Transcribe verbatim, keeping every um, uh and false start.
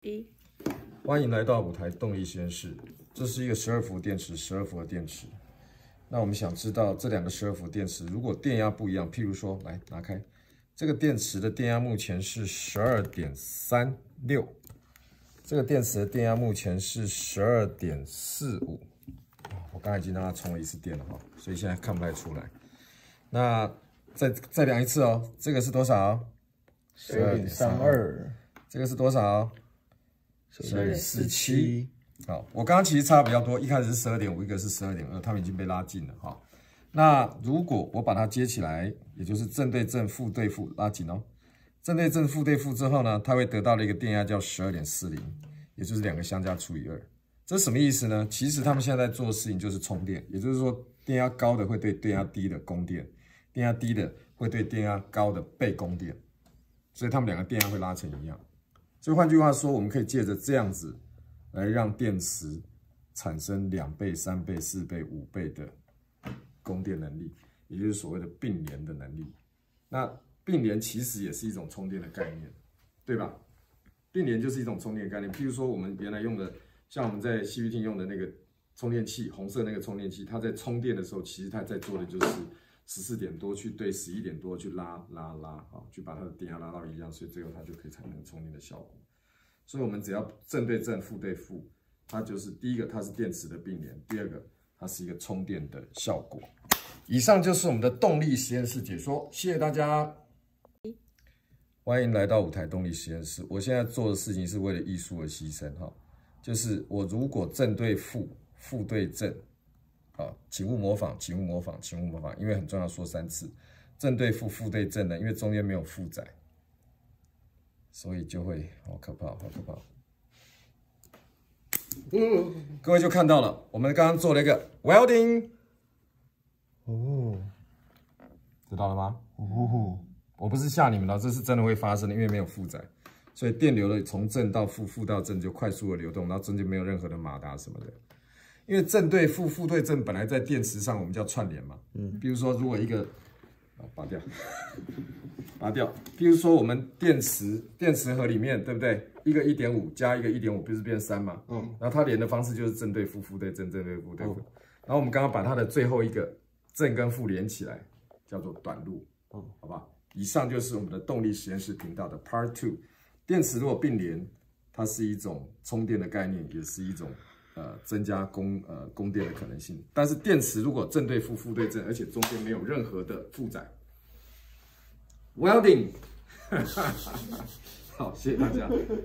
一， 欢迎来到五台动力实验室。这是一个十二伏电池，十二伏的电池。那我们想知道这两个十二伏电池，如果电压不一样，譬如说，来拿开，这个电池的电压目前是 十二点三六， 这个电池的电压目前是 十二点四五。我刚才已经让它充了一次电了哈，所以现在看不太出来。那再再量一次哦，这个是多少？ 十二点三二。 这个是多少？ 十二点四七。 好，我刚刚其实差比较多，一开始是 十二点五， 一个是 十二点二， 它们已经被拉近了哈。那如果我把它接起来，也就是正对正、负对负，拉紧哦。正对正、负对负之后呢，它会得到了一个电压叫 十二点四零， 也就是两个相加除以二。这什么意思呢？其实他们现在在做的事情就是充电，也就是说电压高的会对电压低的供电，电压低的会对电压高的被供电，所以他们两个电压会拉成一样。所以换句话说，我们可以借着这样子来让电池产生两倍、三倍、四倍、五倍的供电能力，也就是所谓的并联的能力。那并联其实也是一种充电的概念，对吧？并联就是一种充电概念。譬如说，我们原来用的，像我们在 C P T 用的那个充电器，红色那个充电器，它在充电的时候，其实它在做的就是十四点多去对十一点多去拉拉拉，好，去把它的电压拉到一样，所以最后它就可以产生充电的效果。所以我们只要正对正、负对负，它就是第一个，它是电池的并联；第二个，它是一个充电的效果。以上就是我们的动力实验室解说，谢谢大家。欢迎来到五台动力实验室。我现在做的事情是为了艺术而牺牲哈，就是我如果正对负，负对正，好，请勿模仿，请勿模仿，请勿模仿，因为很重要，说三次。正对负，负对正的，因为中间没有负载，所以就会好可怕，好可怕。嗯，各位就看到了，我们刚刚做了一个 welding， 哦， 知道了吗？ 哦， 我不是吓你们了，这是真的会发生的，因为没有负载，所以电流的从正到负，负到正就快速的流动，然后中间没有任何的马达什么的。因为正对负，负对正，本来在电池上我们叫串联嘛，嗯，比如说如果一个，啊，拔掉，拔掉，比如说我们电池电池盒里面，对不对？一个 一点五 加一个 一点五， 不是变三嘛？嗯，然后它连的方式就是正对负，负对正，正对负对负。嗯、然后我们刚刚把它的最后一个正跟负连起来，叫做短路。嗯，好吧。以上就是我们的动力实验室频道的 Part Two。电池如果并联，它是一种充电的概念，也是一种呃增加供呃供电的可能性。但是电池如果正对负，负对正，而且中间没有任何的负载 ，welding， 好，谢谢大家。